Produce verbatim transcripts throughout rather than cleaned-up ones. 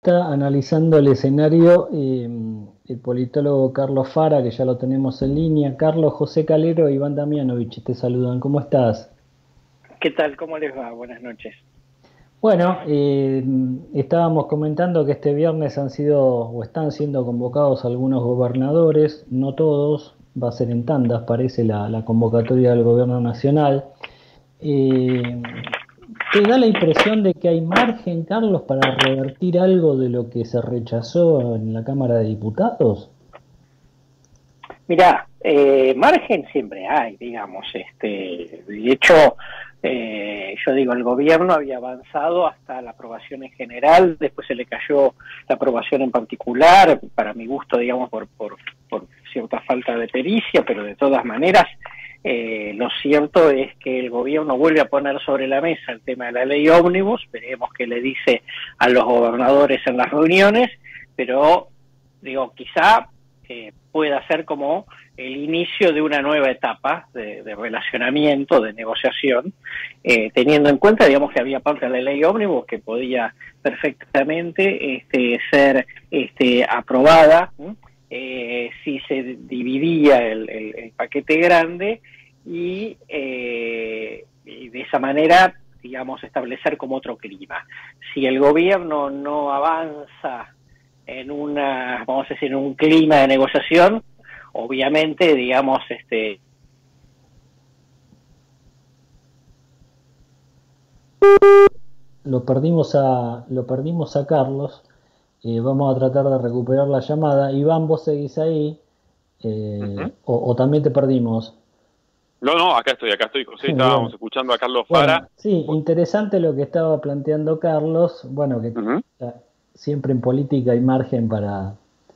Está analizando el escenario eh, el politólogo Carlos Fara, que ya lo tenemos en línea. Carlos, José Calero e Iván Damianovich te saludan. ¿Cómo estás? ¿Qué tal? ¿Cómo les va? Buenas noches. Bueno, eh, estábamos comentando que este viernes han sido o están siendo convocados algunos gobernadores, no todos, va a ser en tandas, parece la, la convocatoria del gobierno nacional. Eh, ¿Te da la impresión de que hay margen, Carlos, para revertir algo de lo que se rechazó en la Cámara de Diputados? Mirá, eh, margen siempre hay, digamos. Este, de hecho, eh, yo digo, el gobierno había avanzado hasta la aprobación en general, después se le cayó la aprobación en particular, para mi gusto, digamos, por, por, por cierta falta de pericia, pero de todas maneras, eh, lo cierto es que el gobierno vuelve a poner sobre la mesa el tema de la ley ómnibus, veremos qué le dice a los gobernadores en las reuniones, pero, digo, quizá Eh, pueda ser como el inicio de una nueva etapa de, de relacionamiento, de negociación, eh, teniendo en cuenta, digamos, que había parte de la ley ómnibus que podía perfectamente este, ser este, aprobada eh, si se dividía el, el, el paquete grande y, eh, y de esa manera, digamos, establecer como otro clima. Si el gobierno no avanza en una, vamos a decir, en un clima de negociación, obviamente, digamos, este... Lo perdimos a, lo perdimos a Carlos. Eh, vamos a tratar de recuperar la llamada. Iván, vos seguís ahí, Ujú. eh, o, o también te perdimos. No, no, acá estoy, acá estoy, José. Estábamos Bueno, escuchando a Carlos bueno, Fara. sí, Bu- interesante lo que estaba planteando Carlos. Bueno, que ujú. eh, siempre en política hay margen para,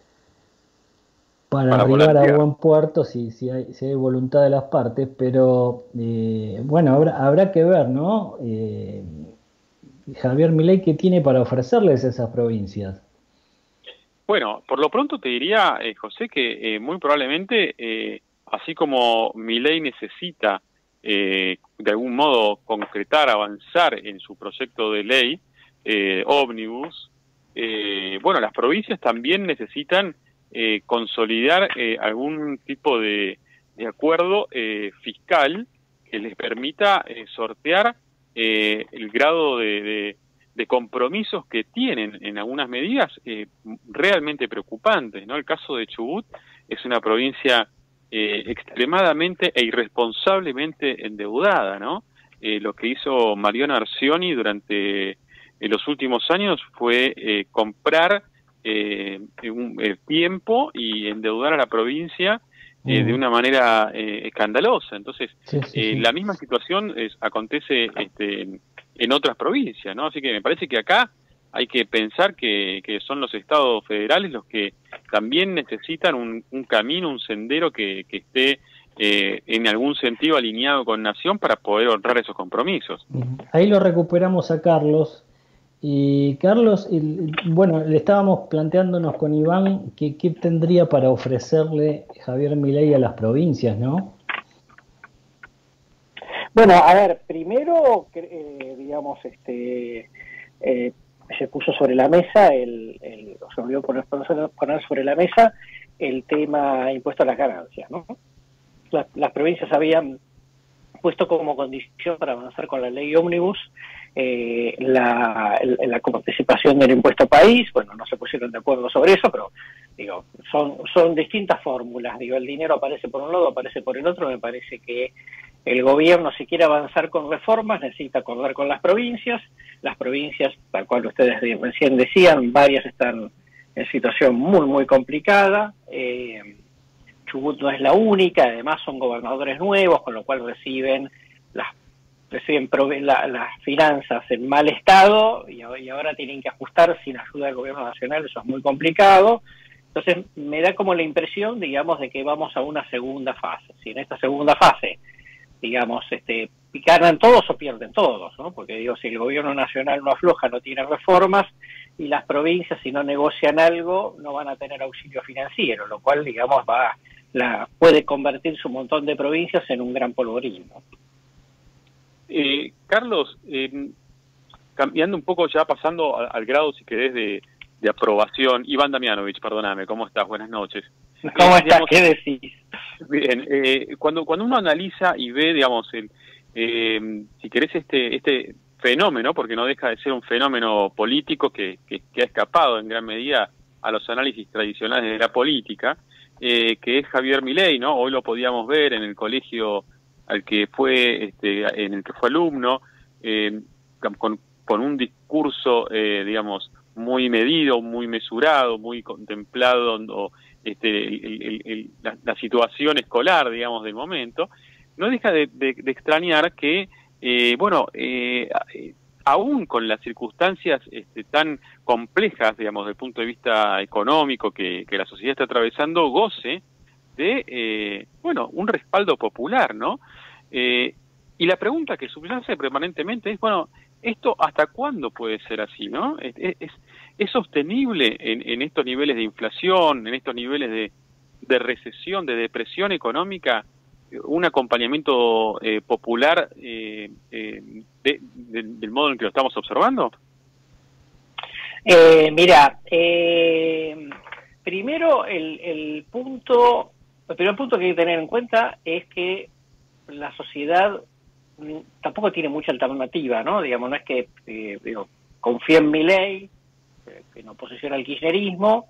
para Para arribar a volantear. buen puerto si, si hay, si hay voluntad de las partes, pero eh, bueno, habrá, habrá que ver, ¿no? Eh, Javier Milei, ¿qué tiene para ofrecerles a esas provincias? Bueno, por lo pronto te diría, eh, José, que eh, muy probablemente, eh, así como Milei necesita eh, de algún modo concretar, avanzar en su proyecto de ley eh, ómnibus, eh, bueno, las provincias también necesitan eh, consolidar eh, algún tipo de, de acuerdo eh, fiscal que les permita eh, sortear eh, el grado de, de de compromisos que tienen en algunas medidas eh, realmente preocupantes, ¿no? El caso de Chubut es una provincia eh, extremadamente e irresponsablemente endeudada, ¿no? Eh, lo que hizo Mariano Arcioni durante eh, los últimos años fue eh, comprar eh, un, eh, tiempo y endeudar a la provincia eh, de Mm, una manera eh, escandalosa. Entonces, sí, sí, eh, sí. la misma situación es, acontece este, en, en otras provincias, ¿no? Así que me parece que acá hay que pensar que, que son los estados federales los que también necesitan un, un camino, un sendero que, que esté eh, en algún sentido alineado con Nación para poder honrar esos compromisos. Ujú. Ahí lo recuperamos a Carlos. Y Carlos, el- bueno, le estábamos planteándonos con Iván que qué tendría para ofrecerle Javier Milei a las provincias, ¿no? Bueno, a ver, primero, eh, digamos, este, eh, se puso sobre la mesa, el, el, se volvió a poner, poner sobre la mesa el tema impuesto a las ganancias, ¿no? Las, las provincias habían puesto como condición para avanzar con la ley ómnibus eh, la, la participación del impuesto país. Bueno, no se pusieron de acuerdo sobre eso, pero digo, son, son distintas fórmulas. Digo, el dinero aparece por un lado, aparece por el otro. Me parece que el gobierno, si quiere avanzar con reformas, necesita acordar con las provincias. Las provincias, tal cual ustedes recién decían, varias están en situación muy, muy complicada. Eh, Chubut no es la única, además son gobernadores nuevos, con lo cual reciben las reciben la, las finanzas en mal estado y, y ahora tienen que ajustar sin ayuda del gobierno nacional, eso es muy complicado. Entonces me da como la impresión, digamos, de que vamos a una segunda fase. Si en esta segunda fase, digamos, este, ganan todos o pierden todos, ¿no? Porque digo, si el gobierno nacional no afloja, no tiene reformas, y las provincias, si no negocian algo, no van a tener auxilio financiero, lo cual, digamos, va la puede convertirse un montón de provincias en un gran polvorín, ¿no? Eh, Carlos, eh, cambiando un poco ya, pasando al, al grado, si querés, de, de aprobación. Iván Damianovich, perdóname, ¿cómo estás? Buenas noches. ¿Cómo eh, estás? Digamos, ¿Qué decís? Bien, eh, cuando, cuando uno analiza y ve, digamos, el, eh, si querés, este, este fenómeno, porque no deja de ser un fenómeno político que, que, que ha escapado en gran medida a los análisis tradicionales de la política, eh, que es Javier Milei, ¿no? Hoy lo podíamos ver en el colegio al que fue, este, en el que fue alumno, eh, con, con un discurso, eh, digamos, muy medido, muy mesurado, muy contemplado, o, este, el, el, el, la, la situación escolar, digamos, del momento. No deja de, de, de extrañar que, eh, bueno, eh, aún con las circunstancias este, tan complejas, digamos, desde el punto de vista económico que, que la sociedad está atravesando, goce de, eh, bueno, un respaldo popular, ¿no? Eh, y la pregunta que subyace permanentemente es, bueno, ¿esto hasta cuándo puede ser así, no? ¿Es, es, es sostenible en, en estos niveles de inflación, en estos niveles de, de recesión, de depresión económica, un acompañamiento eh, popular eh, eh, de, de, del modo en que lo estamos observando? Eh, mira, eh, primero el, el punto, el primer punto que hay que tener en cuenta es que la sociedad tampoco tiene mucha alternativa, ¿no? Digamos, no es que eh, digo, confíe en Milei, eh, en oposición al kirchnerismo,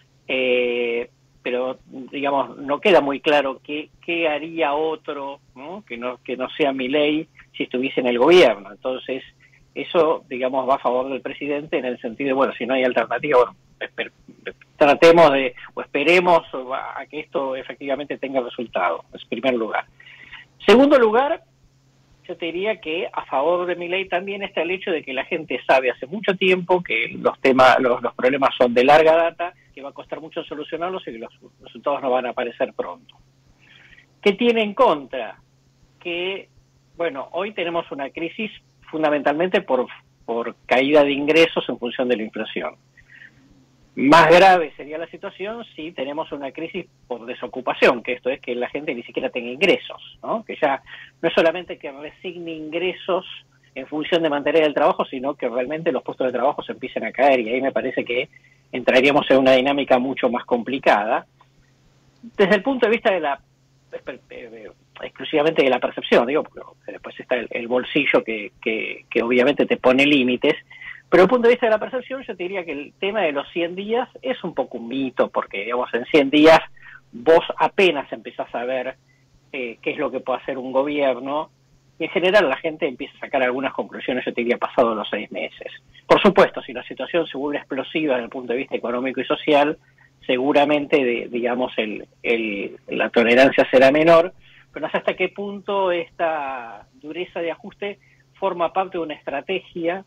eh, pero digamos no queda muy claro qué, qué haría otro, ¿no? que no que no sea Milei si estuviese en el gobierno. Entonces eso, digamos, va a favor del presidente en el sentido de, bueno, si no hay alternativa, bueno, esper, tratemos de, o esperemos a que esto efectivamente tenga resultado, en primer lugar. Segundo lugar, yo te diría que a favor de Milei también está el hecho de que la gente sabe hace mucho tiempo que los temas, los, los problemas son de larga data, que va a costar mucho solucionarlos y que los resultados no van a aparecer pronto. ¿Qué tiene en contra? Que, bueno, hoy tenemos una crisis fundamentalmente por, por caída de ingresos en función de la inflación. Más grave sería la situación si tenemos una crisis por desocupación, que esto es que la gente ni siquiera tenga ingresos, ¿no? Que ya no es solamente que resigne ingresos en función de mantener el trabajo, sino que realmente los puestos de trabajo se empiecen a caer, y ahí me parece que entraríamos en una dinámica mucho más complicada. Desde el punto de vista de la exclusivamente de la percepción, digo, porque después está el, el bolsillo que, que, que obviamente te pone límites. Pero desde el punto de vista de la percepción, yo te diría que el tema de los cien días es un poco un mito, porque, digamos, en cien días vos apenas empezás a ver eh, qué es lo que puede hacer un gobierno, y en general la gente empieza a sacar algunas conclusiones, yo te diría, pasado los seis meses. Por supuesto, si la situación se vuelve explosiva desde el punto de vista económico y social, seguramente, de, digamos, el, el, la tolerancia será menor, pero no sé hasta qué punto esta dureza de ajuste forma parte de una estrategia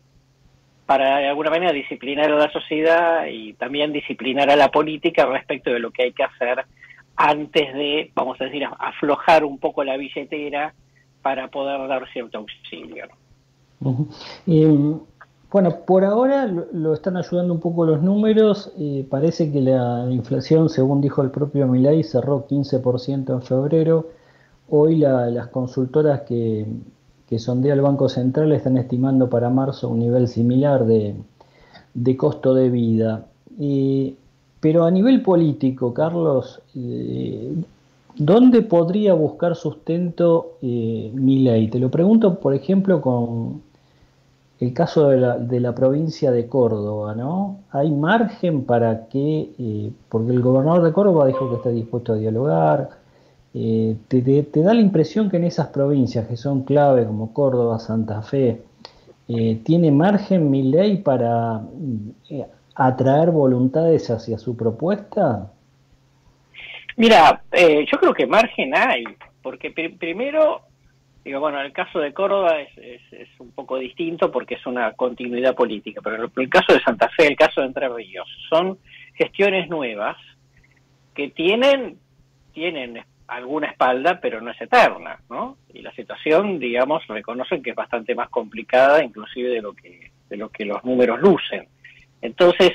para de alguna manera disciplinar a la sociedad y también disciplinar a la política respecto de lo que hay que hacer antes de, vamos a decir, aflojar un poco la billetera para poder dar cierto auxilio, ¿no? Uh-huh. eh, bueno, por ahora lo, lo están ayudando un poco los números. Eh, parece que la inflación, según dijo el propio Milei, cerró quince por ciento en febrero. Hoy la, las consultoras que que sondea el Banco Central están estimando para marzo un nivel similar de, de costo de vida. Eh, pero a nivel político, Carlos, eh, ¿dónde podría buscar sustento eh, Milei? Te lo pregunto, por ejemplo, con el caso de la, de la provincia de Córdoba, ¿no? ¿Hay margen para que, eh, porque el gobernador de Córdoba dijo que está dispuesto a dialogar? Eh, te, te, te da la impresión que en esas provincias que son clave como Córdoba, Santa Fe, eh, ¿tiene margen Milei para eh, atraer voluntades hacia su propuesta? Mira, eh, yo creo que margen hay, porque pr primero, digo, bueno, el caso de Córdoba es, es, es un poco distinto porque es una continuidad política, pero el, el caso de Santa Fe, el caso de Entre Ríos, son gestiones nuevas que tienen, tienen alguna espalda, pero no es eterna, ¿no? Y la situación, digamos, reconocen que es bastante más complicada, inclusive de lo que de lo que los números lucen. Entonces,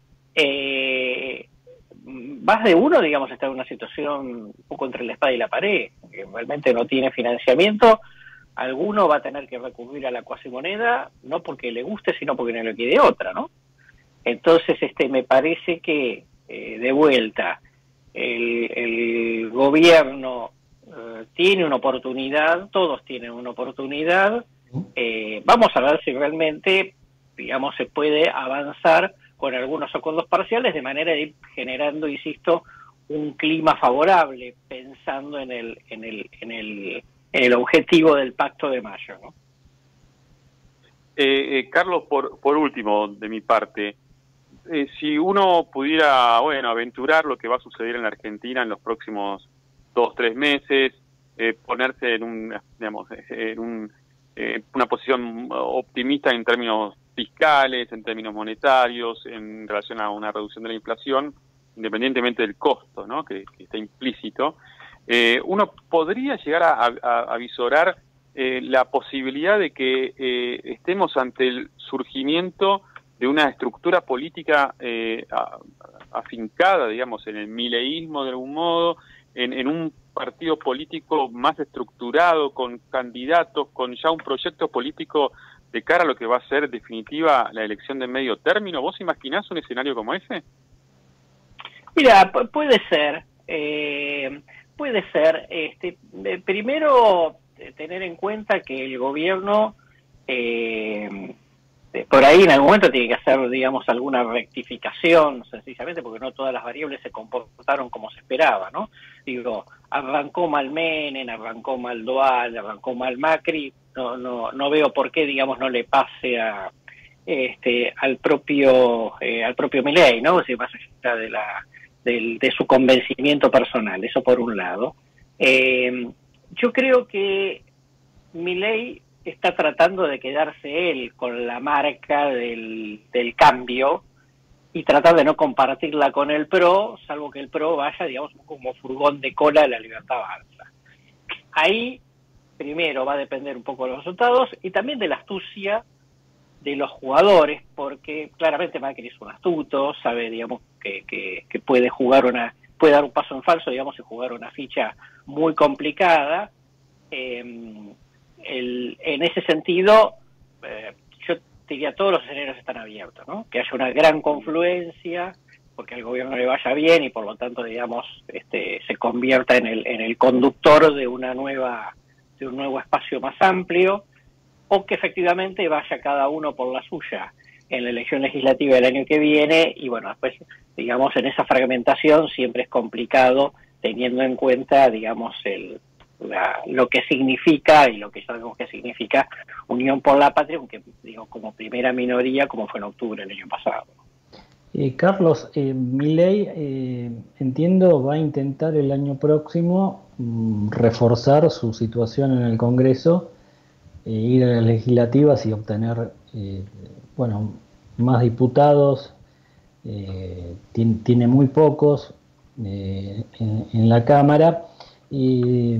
eh, más de uno, digamos, está en una situación un poco entre la espada y la pared, que realmente no tiene financiamiento. Alguno va a tener que recurrir a la cuasimoneda, no porque le guste, sino porque no le quede otra, ¿no? Entonces, este, me parece que, eh, de vuelta, el, el gobierno eh, tiene una oportunidad, todos tienen una oportunidad. Eh, vamos a ver si realmente, digamos, se puede avanzar con algunos acuerdos parciales de manera de ir generando, insisto, un clima favorable, pensando en el, en el, en el, en el objetivo del Pacto de Mayo, ¿no? Eh, eh, Carlos, por, por último, de mi parte, eh, si uno pudiera, bueno, aventurar lo que va a suceder en la Argentina en los próximos dos, tres meses, eh, ponerse en un, digamos, en un, eh, una posición optimista en términos fiscales, en términos monetarios, en relación a una reducción de la inflación, independientemente del costo, ¿no?, que, que está implícito, eh, uno podría llegar a, a, a visorar eh, la posibilidad de que eh, estemos ante el surgimiento de una estructura política eh, a, afincada, digamos, en el mileísmo de algún modo, en, en un partido político más estructurado, con candidatos, con ya un proyecto político de cara a lo que va a ser definitiva la elección de medio término. ¿Vos imaginás un escenario como ese? Mira, puede ser, eh, puede ser. Este, primero, tener en cuenta que el gobierno, eh, por ahí en algún momento tiene que hacer, digamos, alguna rectificación, sencillamente porque no todas las variables se comportaron como se esperaba, ¿no? Digo, arrancó mal Menem, arrancó mal Dual, arrancó mal Macri, no, no, no veo por qué, digamos, no le pase a este al propio eh, al propio Milei, ¿no? O sea, más allá de la de, de su convencimiento personal, eso por un lado. Eh, yo creo que Milei está tratando de quedarse él con la marca del, del cambio y tratar de no compartirla con el PRO, salvo que el PRO vaya, digamos, como furgón de cola de la Libertad Avanza. Ahí, primero, va a depender un poco de los resultados y también de la astucia de los jugadores, porque claramente Macri es un astuto, sabe, digamos, que, que, que puede jugar una, puede dar un paso en falso, digamos, y jugar una ficha muy complicada. Eh, el, en ese sentido, eh, yo diría todos los escenarios están abiertos, ¿no? Que haya una gran confluencia, porque al gobierno le vaya bien y por lo tanto, digamos, este, se convierta en el, en el conductor de una nueva, de un nuevo espacio más amplio, o que efectivamente vaya cada uno por la suya en la elección legislativa del año que viene, y bueno, después, digamos, en esa fragmentación siempre es complicado, teniendo en cuenta, digamos, el, la, lo que significa, y lo que sabemos que significa, Unión por la Patria, aunque, digo, como primera minoría, como fue en octubre del año pasado. Eh, Carlos, eh, Milei, eh, entiendo, va a intentar el año próximo mm, reforzar su situación en el Congreso, Eh, ir a las legislativas y obtener eh, bueno, más diputados. eh, tiene, tiene muy pocos eh, en, en la Cámara. Eh,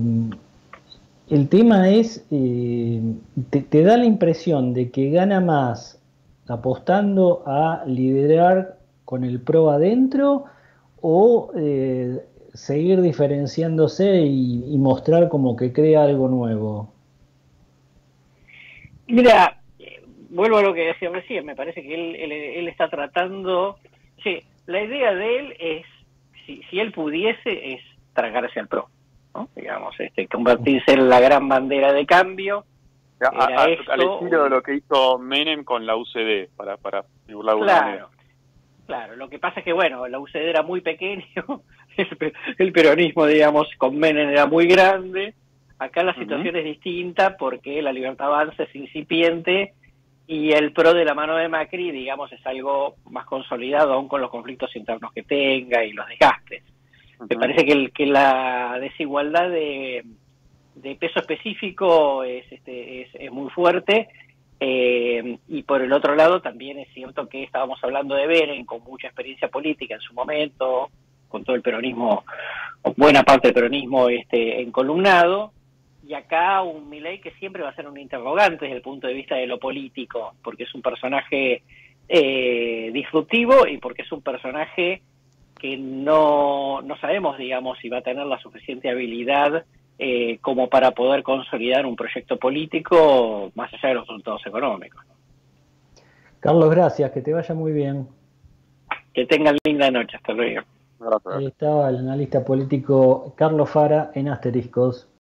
el tema es, eh, te, te da la impresión de que gana más apostando a liderar con el PRO adentro o eh, seguir diferenciándose y, y mostrar como que crea algo nuevo. Mira, eh, vuelvo a lo que decía recién, me parece que él, él, él está tratando, sí, la idea de él es, si, si él pudiese, es tragarse al PRO, ¿no? Digamos, este, convertirse en la gran bandera de cambio. A, Era a, esto, al estilo de lo que hizo Menem con la U C D, para, para figurar de alguna manera. Claro, lo que pasa es que, bueno, la U C D era muy pequeño, el, el peronismo, digamos, con Menem era muy grande. Acá la situación uh-huh. es distinta porque la Libertad Avanza es incipiente y el PRO de la mano de Macri, digamos, es algo más consolidado, aún con los conflictos internos que tenga y los desgastes. Uh-huh. Me parece que, el, que la desigualdad de, de peso específico es, este, es, es muy fuerte, eh, y por el otro lado también es cierto que estábamos hablando de Menem, con mucha experiencia política en su momento, con todo el peronismo, o buena parte del peronismo este, encolumnado, y acá un Milei que siempre va a ser un interrogante desde el punto de vista de lo político, porque es un personaje eh, disruptivo y porque es un personaje que no, no sabemos, digamos, si va a tener la suficiente habilidad eh, como para poder consolidar un proyecto político más allá de los resultados económicos. Carlos, gracias, que te vaya muy bien. Que tengan linda noche. Hasta luego. Un abrazo. Ahí estaba el analista político Carlos Fara en Asteriscos.